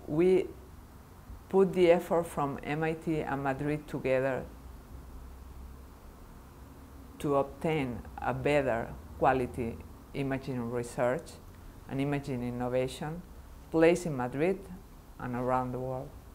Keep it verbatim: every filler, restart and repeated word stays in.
we put the effort from M I T and Madrid together to obtain a better quality imaging research and imaging innovation, placed in Madrid and around the world.